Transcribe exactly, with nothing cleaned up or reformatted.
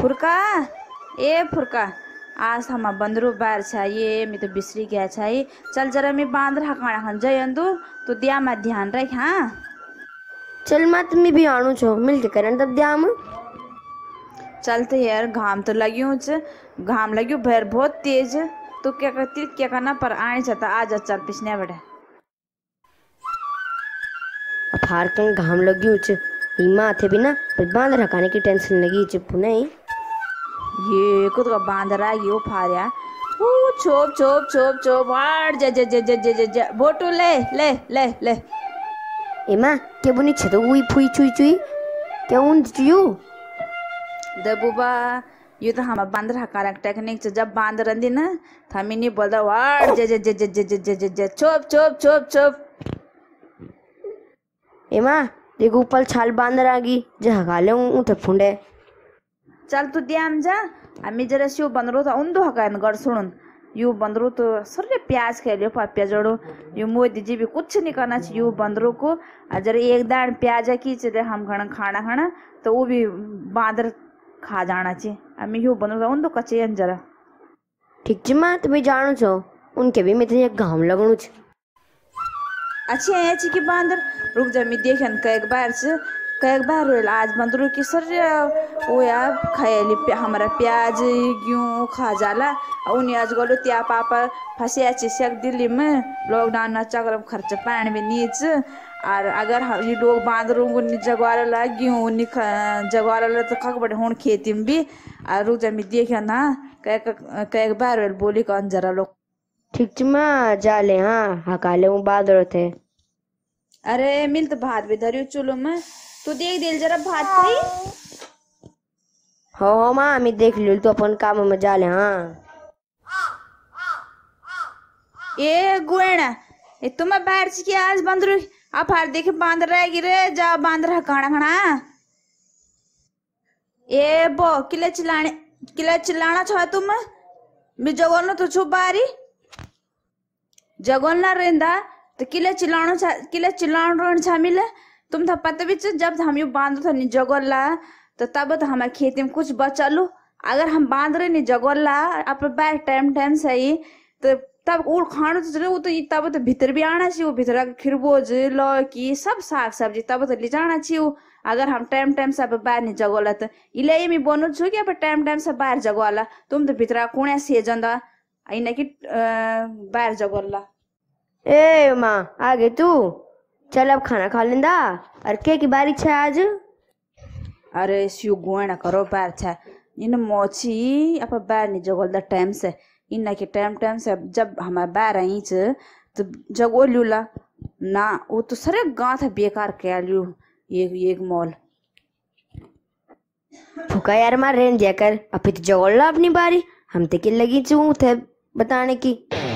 फुरका ए फुरका आज हम बंदरू बार चाहिए मैं तो बिसरी गया चाहिए। चल जरा मैं बांदर हकाना खान जयंदू तो दिया मत ध्यान रख। हाँ चल माँ तुम्हें भी आणु छो मिलके करन तब दिया हम चलते यार। घाम तो लगियो च घाम लगियो भैर बहुत तेज। तो क्या करती क्या करना पर आए चाहता आज चल पिछने बड़े अब हार कं घाम लगी छ हिमा थे भी ना पर बांदर हकाने की टेंशन लगी छ पुने ये को तो बांदर आ गयो फारिया ओ चोप चोप चोप चोप वाड़ ज ज ज ज ज ज ज बोटू ले ले ले ले एमा के बुनी छ तो उई फुई चुई चुई क्या उन चुयू दबुबा ये तो हम बांदर हकारा टेक्निक छ। जब बांदर अंदी ना थमी नहीं बोलता वाड़ ज ज ज ज ज ज ज ज ज चोप चोप चोप चोप। एमा देखो ऊपर छाल बांदर आ गई जे हका ले उठे फुंडे चल तू दियाम जा आम्ही जरा शिव बंदरो तो उंदो हकान गड सुन यू बंदरो तो सर्रे प्याज खेलियो पापिया जोड़ो यू मोदी जी भी कुछ नहीं करना चाहिए यू बंदरो को जरा एक दान प्याज की चले हम खाना खाना खाना तो वो भी बांदर खा जाना चाहिए। आम्ही यू बंदरो तो उंदो कचे जरा ठीक छ मां तुम्हें जानो छो उनके भी में तो घाम लगणु छ अच्छी है अच्छी की बांदर रुक जा मैं देखन कई बार से कई बार रोल आज बंदरों की सर वो यार खायली पे हमारा प्याज गेहूँ खा जाला उन्हें आज गलो त्या पापा फंसे अच्छे से दिल्ली में लॉकडाउन न चक्र खर्च पानी में नीच और अगर ये लोग बांदरों को जगवाला ला गेहूँ जगवाला ला तो कक बड़े हों खेती में भी और रुक जा मैं देखन ना कई कई बार रोल बोली कौन जरा लोग ठीक छ मां जाले हाँ हकाले हूँ बादर थे अरे मिल तो भात भी धरियो चूल्हो में तू देख दिल जरा भात खाई हो हो मां मैं देख लियो तो अपन काम में जाले हाँ ए गुएना ए तुम बाहर से क्या आज बंदर आप हार देखे बांदर रह गिरे जा बांदर हकाना खाना ए बो किले चिल्लाने किले चिल्लाना चाह तुम मैं जगोल न तो छुप बारी जगोल ना रेंदा तो किले चिल्लानो किले चिल्लानो छा मिले तुम था पता भी जब हम यू बांध था नहीं जगोला तो तब तो हमारे खेती में कुछ बचलू अगर हम बांध रहे नहीं जगोला आप बैठ टाइम टाइम सही तो तब उड़ खाना तो चले वो तो तब तो भीतर भी आना चाहिए वो भीतर खिरबोज लौकी सब साग सब्जी तब तो ले जाना चाहिए अगर हम टाइम टाइम से बाहर नहीं जगोला तो इले मैं बोनू छू कि टाइम टाइम से बाहर जगोला तुम तो भीतर कुणे से जंदा आई कि बाहर जगोला ए माँ आगे तू चल अब खाना खा लेंदा और के की बारी छे आज अरे सियो गोना करो बार छे इन मोची अब बार नहीं जगोल द टाइम से इन के टाइम टाइम से जब हमारे बार आई छ तो जगो लूला ना वो तो सरे गांव था बेकार क्या लियो एक एक मॉल फुका यार मार रेन जाकर अब तो जगोल ला अपनी बारी हम ते की लगी चू थे बताने की